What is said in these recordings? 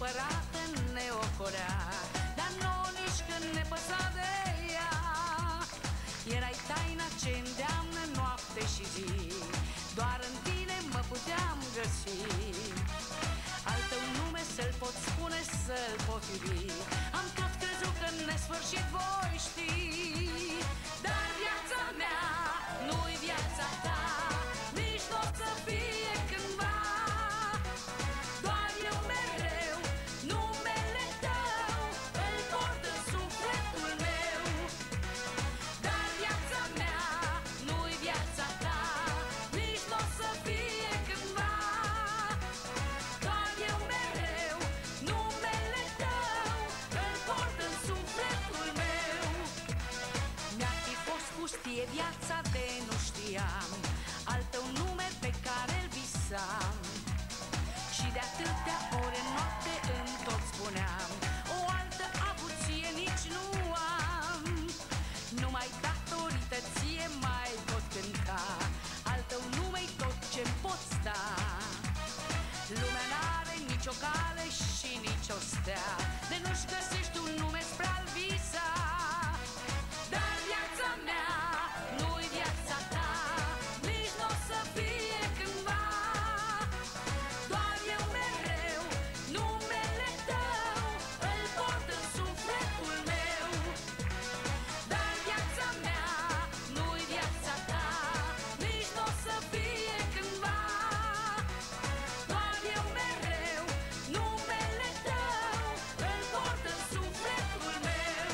supărată ne ocorea, dar nouă nici când ne păsa de ea. Erai taina ce îndeamnă noapte și zi, doar în tine mă puteam găsi. Al tău nume să-l pot spune, să-l pot iubi, am tot crezut că în nesfârșit voi ști. Dar viața mea nu-i viața ta, nici n-o să fie cândva. Doar eu mereu numele tău îl port în sufletul meu. Dar viața mea nu-i viața ta, nici n-o să fie cândva. Doar eu mereu numele tău îl port în sufletul meu. Mi-ar fi fost pustie viața de nu știam al tău nume pe care îl visam, și de atâtea ore noapte îmi tot spuneam, o altă avuție nici nu am. Numai datorită ție mai pot cânta, al tău nume-i tot ce-mi poți da. Lumea n-are nicio cale și nicio stea de nu-și găsești un nume spre a-l visa. Dar viața mea nu-i viața ta, nici n-o să fie cândva. Doar eu mereu numele tău îl port în sufletul meu. Dar viața mea nu-i viața ta, nici n-o să fie cândva. Doar eu mereu numele tău îl port în sufletul meu.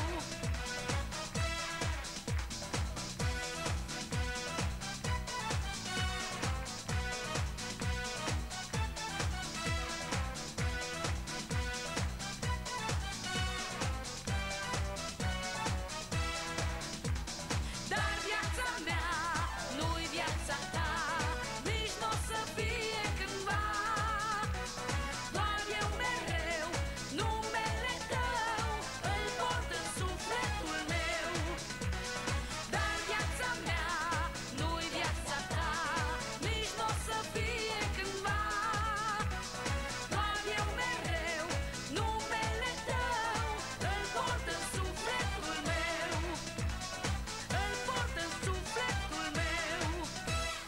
Dar viața mea nu-i viața ta, nici n-o să fie cândva. Doar eu mereu numele tău îl port în sufletul meu. Dar viața mea nu-i viața ta, nici n-o să fie cândva. Doar eu mereu numele tău îl port în sufletul meu. Îl port în sufletul meu.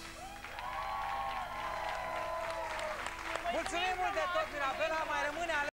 Mulțumim mult de tot, Mirabela, mai rămâne